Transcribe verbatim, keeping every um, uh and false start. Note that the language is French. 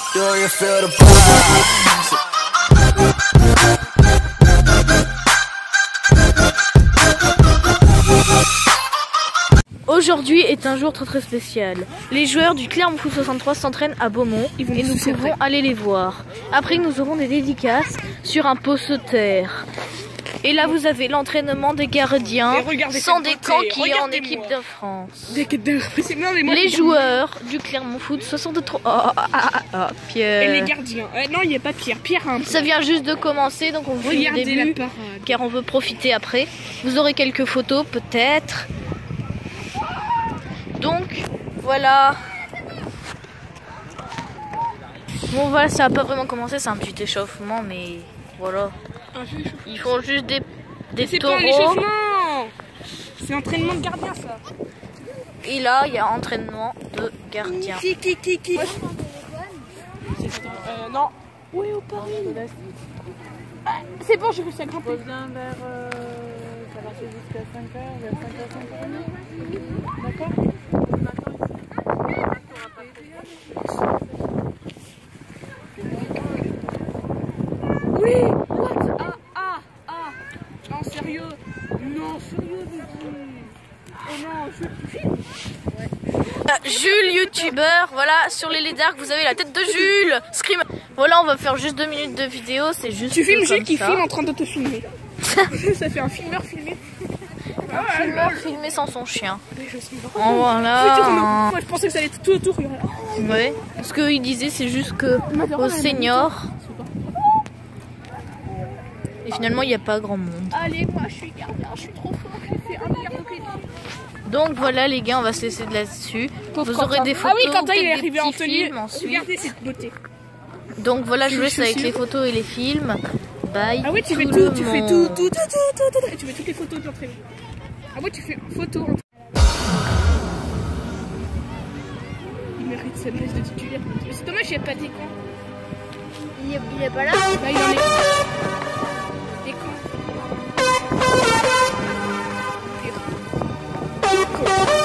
Do you feel the vibes? Aujourd'hui est un jour très très spécial. Les joueurs du Clermont Foot soixante-trois s'entraînent à Beaumont et nous pouvons aller les voir. Après nous aurons des dédicaces sur un poste de terre. Et là vous avez l'entraînement des gardiens sans des camps qui est en équipe de France. Les joueurs du Clermont Foot soixante-trois. Oh, ah, ah, ah, Pierre. Et les gardiens. Euh, non, il n'y a pas Pierre. Pierre hein. Ça vient juste de commencer donc on vous fait le début car on veut profiter après. Vous aurez quelques photos peut-être. Donc voilà. Bon voilà, ça n'a pas vraiment commencé, c'est un petit échauffement, mais voilà. Ils font juste des, des c'est taureaux. C'est pas un échauffement, c'est entraînement de gardien ça. Et là, il y a entraînement de gardien. Qui, qui, qui, qui euh, non. Oui, au Paris. Ah, c'est bon, je vais ça grimper. Reviens vers... Euh, ça va jusqu'à cinq heures, vers cinq heures, cinq heures trente. D'accord. Oui, what? Ah, ah, ah. Non, sérieux. Non, sérieux, oh non, je filme. Ouais. Euh, Jules, youtubeur, voilà, sur les Dark, vous avez la tête de Jules. Scream. Voilà, on va faire juste deux minutes de vidéo, c'est juste. Tu filmes Jules qui ça. filme en train de te filmer. Ça fait un filmeur filmé. Un ah, filmeur filmé sans son chien. Oh, voilà. Moi je pensais que ça allait être tout autour. Ouais. Ce qu'il disait, c'est juste que aux seniors. Et finalement, il n'y a pas grand monde. Allez, moi je suis gardien, je suis trop fort. J'ai fait un milliard de crédits. Donc voilà, les gars, on va se laisser de là-dessus. Vous aurez des photos. Ah oui, quand il est arrivé en tenue. Regardez cette beauté. Donc voilà, je vous laisse avec les photos et les films. Bye. Ah oui, tu fais tout, tu fais tout, tout, tout, tout, tout, tout. Tu fais toutes les photos de l'entraînement. Ah ouais, tu fais photo. Il mérite sa place de titulaire. C'est dommage, il n'y a pas d'écran. Il est, il est pas là? Bah, il en est. Écran. Écran.